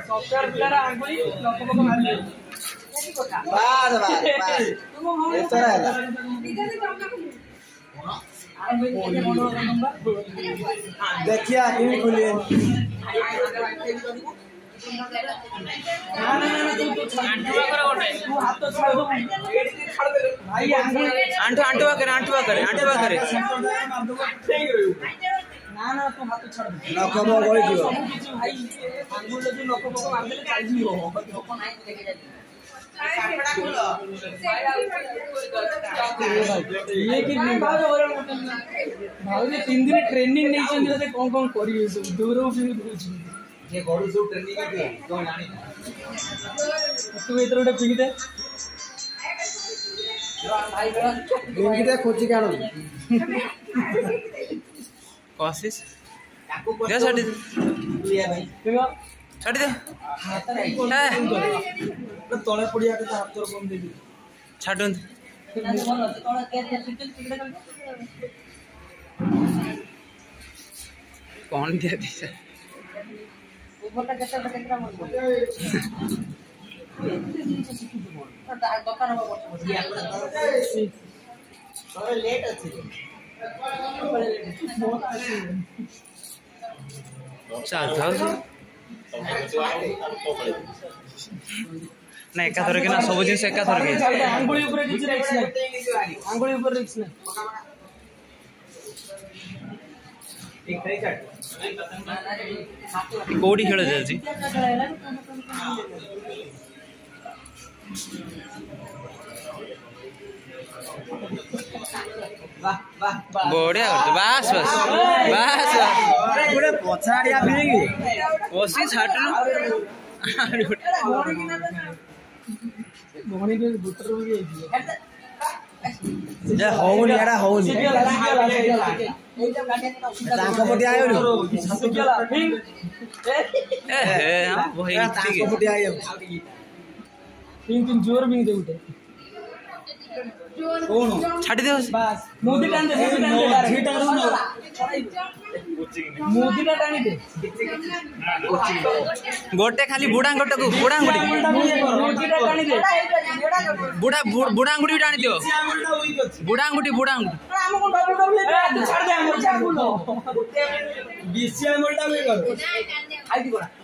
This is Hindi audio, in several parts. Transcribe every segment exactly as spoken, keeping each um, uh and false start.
सॉफ्टवेयर पिलारा आंगुली लोक लोक मारले बास बास बास एतरा है देखिए आगे खुले ना ना ना तू तू आंटुआ कर गोटे तू हाथ तो छाड़ दो भाई आंटू आंटुआ कर आंटुआ कर आंटुआ करे ना ना तू हाथ छाड़ दे लोक बो गई दियो भाई आंगुल जो लोक बो मारले चाल जी हो लोक नाही देखे जाती कापड़ा खोलो ये कि भाई तीन दिन ट्रेनिंग नहीं चंदी से कौन कौन करी दूर भी दूर ये गड़ू सब ट्रेनिंग के तो जानी तू इधर उठे पिंगी दे भाई पिंगी दे खोजी काढो कोशिश दे छाडी दे लिया भाई पिंगा छाडी दे हाथ रे तळे पडिया के हाथ तोर बम दे दी छाडन तळे के चिकन कौन दिया दिस ऊपर का केटा केटा मन दुकान में बढ़िया थोड़ा लेट अछि चल जाओ ना एका थर के ना सब जिन एका थर के आंगुली ऊपर किछ रिक्स नहीं आंगुली ऊपर रिक्स नहीं एक तरी काट कोडी खेल जाजी वाह वाह बढ़िया बस बस बस पूरे पछाड़िया फिरेगी ओसी छाटनु मोहनी के बुटर हो गई जे होउनी एडा होउनी ताको पटी आयो रे ससुकेला ए ए हम वही ताको पटी आयो तीन तीन जोर भी दे उठे कौन छाटी दे बस मोदी टान दे मोदी टान दे मोदी टा टानी दे गोटे खाली बुढ़ा गोटे को बुढ़ा गुडी मोदी टा टानी दे बुढ़ा बुढ़ा गुडी टानी दियो बुढ़ा गुडी बुढ़ा गुडी हम को डब्ल्यू डब्ल्यू छाड़ दे हम छाड़ बोलो बीसीआई मोल्टा में कर आई दी बोला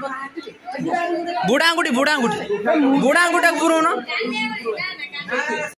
बुढ़ा गुडी बुढ़ा गुडी बुढ़ा गुटा गुरो न